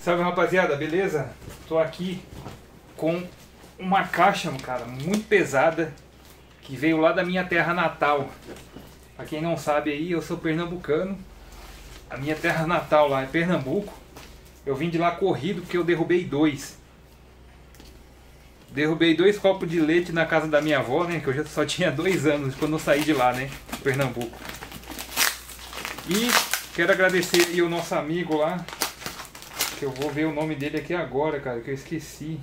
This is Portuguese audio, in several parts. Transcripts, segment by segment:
Salve, rapaziada, beleza? Tô aqui com uma caixa, cara, muito pesada, que veio lá da minha terra natal. Pra quem não sabe aí, eu sou pernambucano. A minha terra natal lá é Pernambuco. Eu vim de lá corrido porque eu derrubei dois copos de leite na casa da minha avó, né? Que eu já só tinha 2 anos quando eu saí de lá, né? Pernambuco. E quero agradecer aí o nosso amigo lá, que eu vou ver o nome dele aqui agora, cara, que eu esqueci.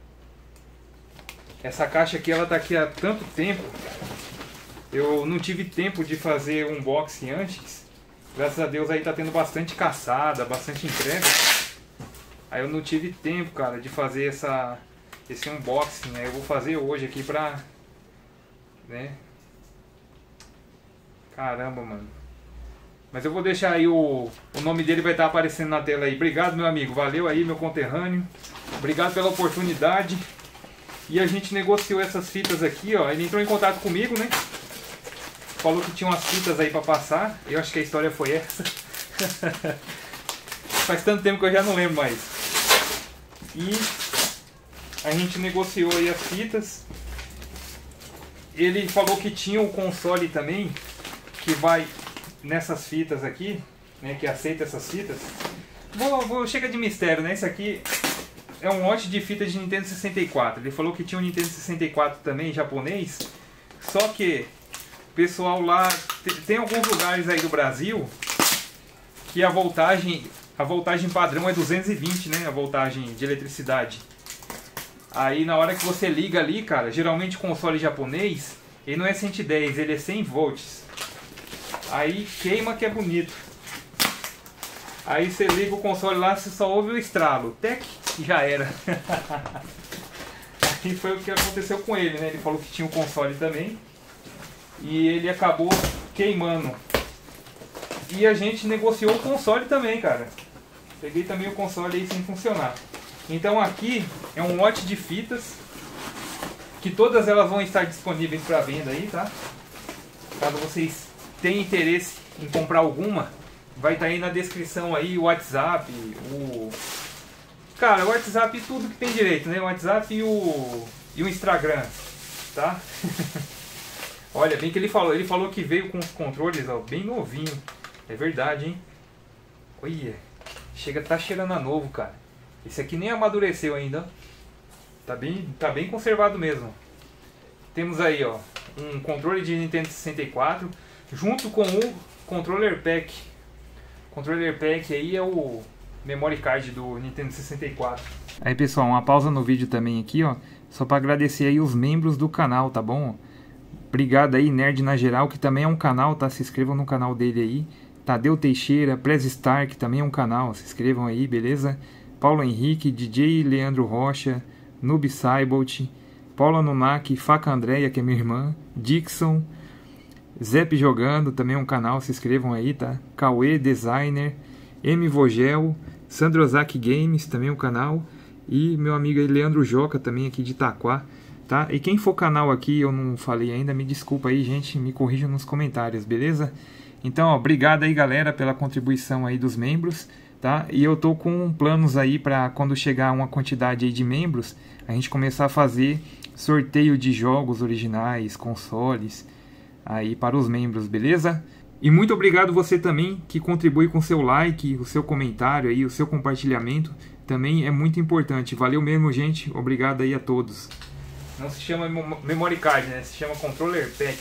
Essa caixa aqui, ela tá aqui há tanto tempo. Eu não tive tempo de fazer um unboxing antes. Graças a Deus aí tá tendo bastante caçada, bastante entrega. Aí eu não tive tempo, cara, de fazer esse unboxing, né? Eu vou fazer hoje aqui pra... né? Caramba, mano. Mas eu vou deixar aí o nome dele, vai estar aparecendo na tela aí. Obrigado, meu amigo. Valeu aí, meu conterrâneo. Obrigado pela oportunidade. E a gente negociou essas fitas aqui, ó. Ele entrou em contato comigo, né? Falou que tinha umas fitas aí pra passar. Eu acho que a história foi essa. Faz tanto tempo que eu já não lembro mais. E a gente negociou aí as fitas. Ele falou que tinha o console também, que vai nessas fitas aqui, né, que aceita essas fitas. Chega de mistério, né? Isso aqui é um lote de fitas de Nintendo 64. Ele falou que tinha um Nintendo 64 também, japonês. Só que o pessoal lá, tem alguns lugares aí do Brasil que a voltagem padrão é 220, né? A voltagem de eletricidade. Aí na hora que você liga ali, cara, geralmente o console japonês, ele não é 110, ele é 100 volts. Aí queima que é bonito. Aí você liga o console lá, você só ouve o estralo. Tec, e já era. Aí foi o que aconteceu com ele, né? Ele falou que tinha o console também. E ele acabou queimando. E a gente negociou o console também, cara. Peguei também o console aí sem funcionar. Então aqui é um lote de fitas, que todas elas vão estar disponíveis para venda aí, tá? Caso vocês tenham interesse em comprar alguma, vai estar aí na descrição aí o WhatsApp, Cara, o WhatsApp e tudo que tem direito, né? O WhatsApp e o Instagram, tá? Olha, bem que ele falou que veio com os controles, ó, bem novinho. É verdade, hein? Olha, tá cheirando a novo, cara. Esse aqui nem amadureceu ainda. Tá bem conservado mesmo. Temos aí, ó, um controle de Nintendo 64 junto com o controller pack. O controller pack aí é o memory card do Nintendo 64. Aí, pessoal, uma pausa no vídeo também aqui, ó, só para agradecer aí os membros do canal, tá bom? Obrigado aí, Nerd na Geral, que também é um canal, tá? Se inscrevam no canal dele aí. Tadeu Teixeira, Prez Star, que também é um canal, se inscrevam aí, beleza? Paulo Henrique, DJ Leandro Rocha, Noob Cybolt, Paula Nunak, Faca Andréia, que é minha irmã, Dixon, Zep Jogando, também é um canal, se inscrevam aí, tá? Cauê Designer, M Vogel, Sandrozak Games, também é um canal, e meu amigo aí, Leandro Joca, também aqui de Itaquá, tá? E quem for canal aqui, eu não falei ainda, me desculpa aí, gente, me corrijam nos comentários, beleza? Então, ó, obrigado aí, galera, pela contribuição aí dos membros, tá? E eu tô com planos aí para quando chegar uma quantidade aí de membros, a gente começar a fazer sorteio de jogos originais, consoles, aí para os membros, beleza? E muito obrigado você também que contribui com seu like, o seu comentário aí, o seu compartilhamento, também é muito importante. Valeu mesmo, gente. Obrigado aí a todos. Não se chama memory card, né? Se chama controller pack.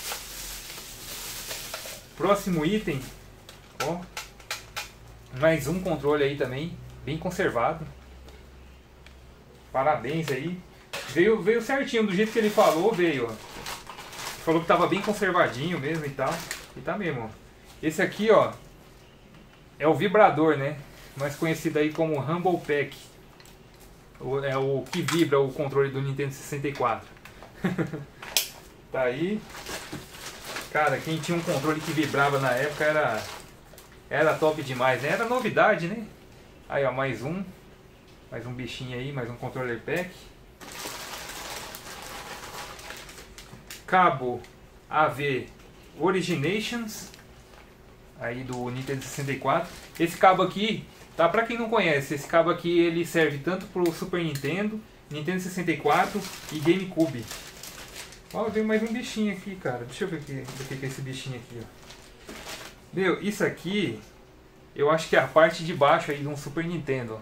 Próximo item, ó, mais um controle aí também, bem conservado. Parabéns aí. Veio certinho, do jeito que ele falou, veio, ó. Falou que tava bem conservadinho mesmo e tal. E tá mesmo, ó. Esse aqui, ó, é o vibrador, né? Mais conhecido aí como Rumble Pack. É o que vibra o controle do Nintendo 64. Tá aí. Cara, quem tinha um controle que vibrava na época era top demais, né? Era novidade, né? Aí, ó, mais um bichinho aí, mais um controller pack. Cabo AV Originations, aí do Nintendo 64. Esse cabo aqui Tá, pra quem não conhece, esse cabo aqui ele serve tanto pro Super Nintendo, Nintendo 64 e GameCube. Ó, veio mais um bichinho aqui, cara. Deixa eu ver do que é esse bichinho aqui, ó. Meu, isso aqui, eu acho que é a parte de baixo aí de um Super Nintendo,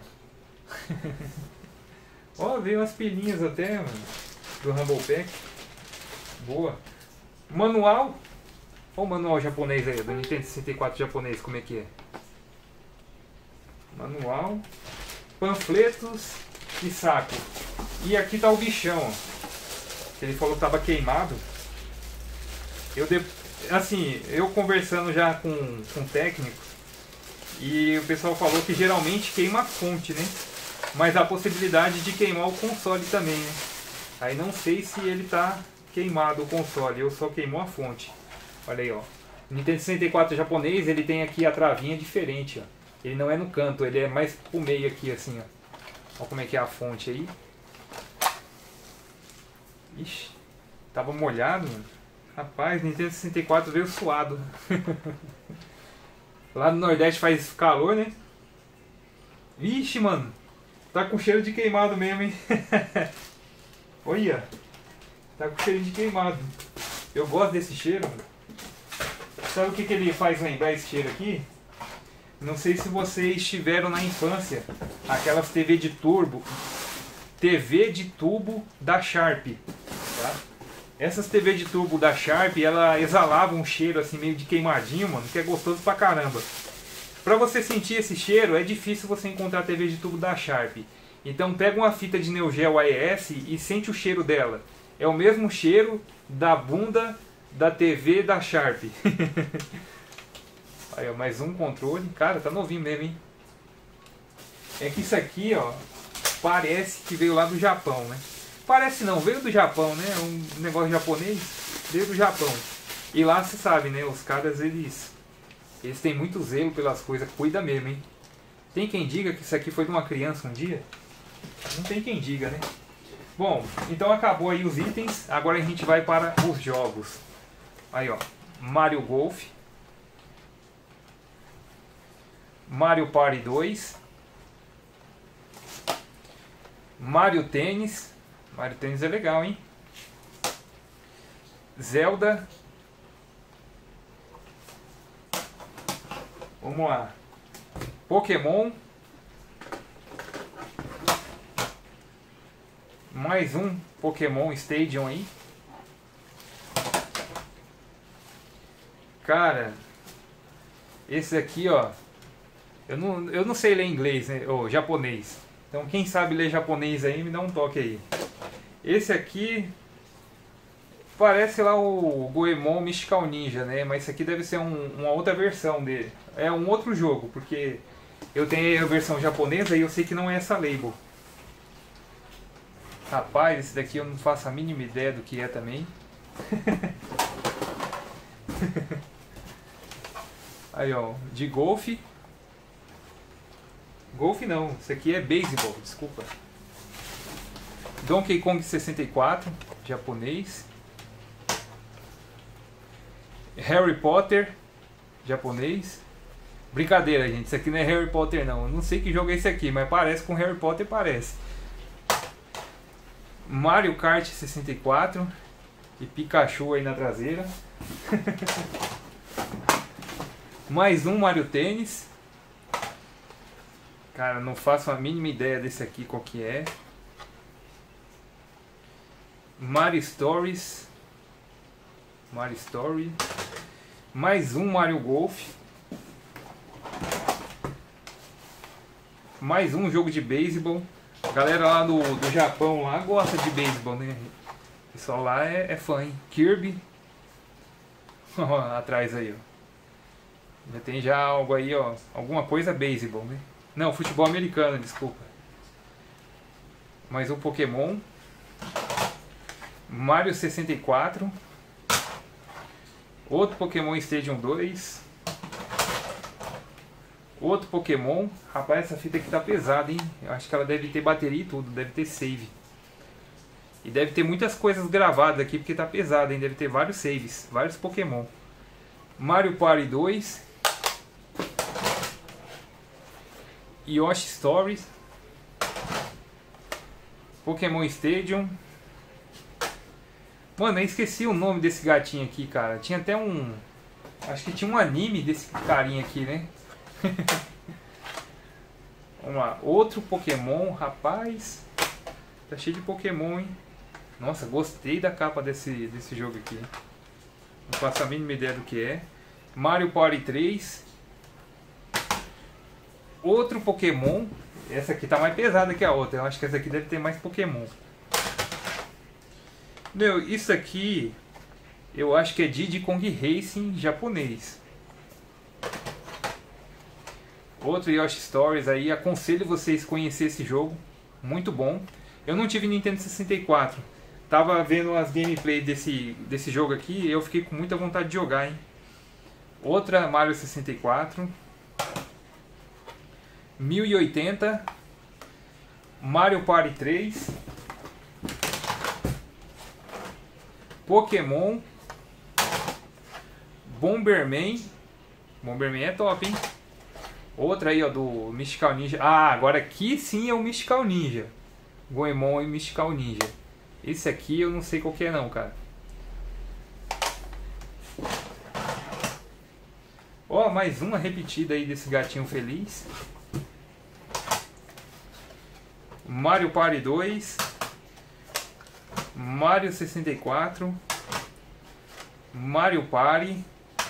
ó. Ó, veio umas pilhinhas até, mano, do Rumble Pack. Boa. Manual. Olha o manual japonês aí, do Nintendo 64 japonês, como é que é? Manual, panfletos e saco. E aqui tá o bichão, ó. Ele falou que tava queimado. Assim, eu conversando já com técnicos, e o pessoal falou que geralmente queima a fonte, né? Mas há a possibilidade de queimar o console também, né? Aí não sei se ele tá queimado o console, eu só queimou a fonte. Olha aí, ó. O Nintendo 64 japonês, ele tem aqui a travinha diferente, ó. Ele não é no canto, ele é mais pro meio aqui, assim, ó. Olha como é que é a fonte aí. Ixi, tava molhado, mano. Rapaz, Nintendo 64 veio suado. Lá no Nordeste faz calor, né? Vixe, mano. Tá com cheiro de queimado mesmo, hein? Olha. Tá com cheiro de queimado. Eu gosto desse cheiro, mano. Sabe o que ele faz lembrar esse cheiro aqui? Não sei se vocês tiveram na infância aquelas TV de tubo da Sharp, tá? Essas TV de tubo da Sharp, ela exalava um cheiro assim meio de queimadinho, mano, que é gostoso pra caramba. Pra você sentir esse cheiro, é difícil você encontrar TV de tubo da Sharp. Então pega uma fita de Neo Geo AES e sente o cheiro dela. É o mesmo cheiro da bunda da TV da Sharp. Aí, ó, mais um controle. Cara, tá novinho mesmo, hein? É que isso aqui, ó, parece que veio lá do Japão, né? Parece não, veio do Japão, né? Um negócio japonês, veio do Japão. E lá, você sabe, né? Os caras, eles têm muito zelo pelas coisas. Cuida mesmo, hein? Tem quem diga que isso aqui foi de uma criança um dia? Não tem quem diga, né? Bom, então acabou aí os itens. Agora a gente vai para os jogos. Aí, ó. Mario Golf. Mario Party 2, Mario Tênis. Mario Tênis é legal, hein? Zelda. Vamos lá. Pokémon. Mais um Pokémon Stadium aí. Cara, esse aqui, ó. Eu não sei ler inglês, né? Ou japonês. Então quem sabe ler japonês aí, me dá um toque aí. Esse aqui parece lá o Goemon Mystical Ninja, né? Mas esse aqui deve ser uma outra versão dele. É um outro jogo, porque eu tenho a versão japonesa e eu sei que não é essa label. Rapaz, esse daqui eu não faço a mínima ideia do que é também. Aí, ó, de golfe. Golfe não, isso aqui é beisebol, desculpa. Donkey Kong 64, japonês. Harry Potter, japonês. Brincadeira, gente, isso aqui não é Harry Potter não. Eu não sei que jogo é esse aqui, mas parece com Harry Potter, parece. Mario Kart 64 e Pikachu aí na traseira. Mais um Mario Tênis. Cara, não faço a mínima ideia desse aqui qual que é. Mario Stories. Mario Story. Mais um Mario Golf. Mais um jogo de beisebol. A galera lá do Japão lá gosta de beisebol, né? O pessoal lá é fã, hein? Kirby. Atrás aí, ó. Já tem já algo aí, ó. Alguma coisa beisebol, né? Não, futebol americano, desculpa. Mais um Pokémon. Mario 64. Outro Pokémon Stadium 2. Outro Pokémon. Rapaz, essa fita aqui tá pesada, hein? Eu acho que ela deve ter bateria e tudo. Deve ter save. E deve ter muitas coisas gravadas aqui, porque tá pesada, hein? Deve ter vários saves. Vários Pokémon. Mario Party 2. Yoshi Stories, Pokémon Stadium. Mano, eu esqueci o nome desse gatinho aqui, cara. Tinha até um... Acho que tinha um anime desse carinha aqui, né? Vamos lá. Outro Pokémon, rapaz. Tá cheio de Pokémon, hein? Nossa, gostei da capa desse jogo aqui. Não faço a mínima ideia do que é. Mario Party 3. Outro Pokémon. Essa aqui tá mais pesada que a outra. Eu acho que essa aqui deve ter mais Pokémon. Meu, isso aqui eu acho que é Diddy Kong Racing japonês. Outro Yoshi Stories aí. Aconselho vocês a conhecer esse jogo. Muito bom. Eu não tive Nintendo 64. Tava vendo as gameplay desse jogo aqui e eu fiquei com muita vontade de jogar, hein? Outra Mario 64. 1080. Mario Party 3. Pokémon. Bomberman. Bomberman é top, hein? Outra aí, ó, do Mystical Ninja. Ah, agora aqui sim é o Mystical Ninja. Goemon e Mystical Ninja. Esse aqui eu não sei qual que é não, cara. Ó, mais uma repetida aí desse gatinho feliz. Mario Party 2. Mario 64. Mario Party.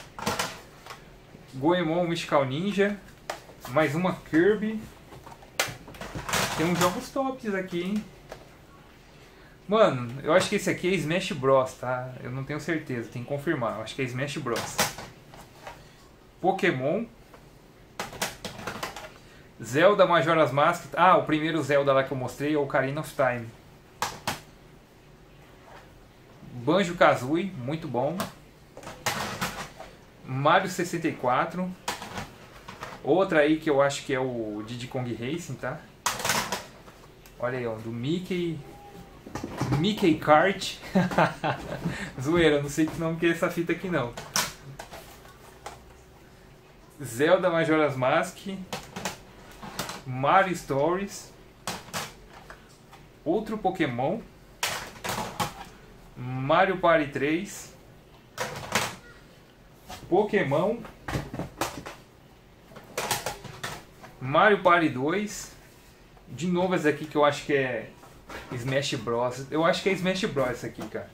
Goemon Mystical Ninja. Mais uma Kirby. Tem uns jogos tops aqui, hein? Mano, eu acho que esse aqui é Smash Bros, tá? Eu não tenho certeza, tem que confirmar. Eu acho que é Smash Bros. Pokémon. Zelda Majora's Mask. Ah, o primeiro Zelda lá que eu mostrei é o Ocarina of Time. Banjo-Kazooie, muito bom. Mario 64. Outra aí que eu acho que é o Diddy Kong Racing, tá? Olha aí, ó, do Mickey Kart. Zoeira, não sei que nome que é essa fita aqui não. Zelda Majora's Mask. Mario Stories. Outro Pokémon. Mario Party 3. Pokémon. Mario Party 2. De novo esse aqui que eu acho que é Smash Bros. Eu acho que é Smash Bros esse aqui, cara.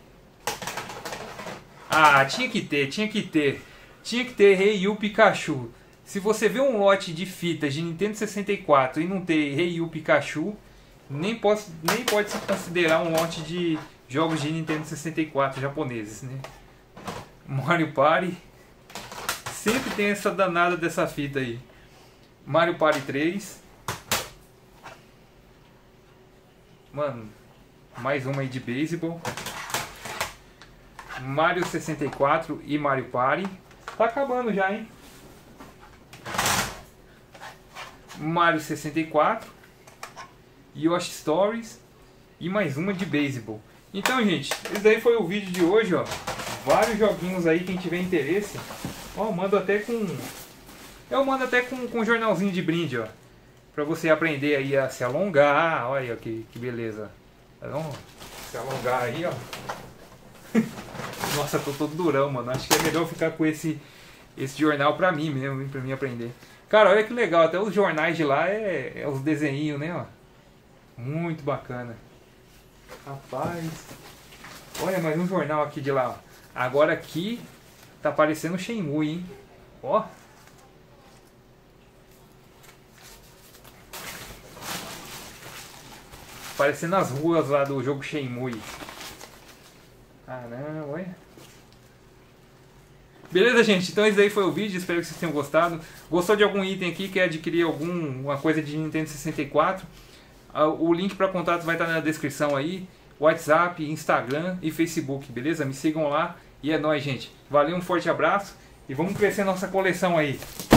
Ah, tinha que ter Rei Yu Pikachu. Se você vê um lote de fitas de Nintendo 64 e não ter Rei Yu Pikachu, nem pode se considerar um lote de jogos de Nintendo 64 japoneses, né? Mario Party. Sempre tem essa danada dessa fita aí. Mario Party 3. Mano, mais uma aí de beisebol. Mario 64 e Mario Party. Tá acabando já, hein? Mario 64. Yoshi Stories. E mais uma de beisebol. Então, gente, esse daí foi o vídeo de hoje, ó. Vários joguinhos aí, quem tiver interesse. Ó, eu mando até com um jornalzinho de brinde, ó. Pra você aprender aí a se alongar. Olha aí, ó, que beleza. Então, se alongar aí, ó. Nossa, tô todo durão, mano. Acho que é melhor ficar com esse jornal pra mim mesmo, pra mim aprender. Cara, olha que legal. Até os jornais de lá é os desenhinhos, né, ó. Muito bacana. Rapaz. Olha, mais um jornal aqui de lá, ó. Agora aqui tá parecendo Shenmue, hein. Ó. Parecendo as ruas lá do jogo Shenmue. Caramba, olha. Beleza, gente? Então esse aí foi o vídeo. Espero que vocês tenham gostado. Gostou de algum item aqui? Quer adquirir alguma coisa de Nintendo 64? O link para contato vai estar na descrição aí. WhatsApp, Instagram e Facebook, beleza? Me sigam lá. E é nóis, gente. Valeu, um forte abraço. E vamos crescer nossa coleção aí.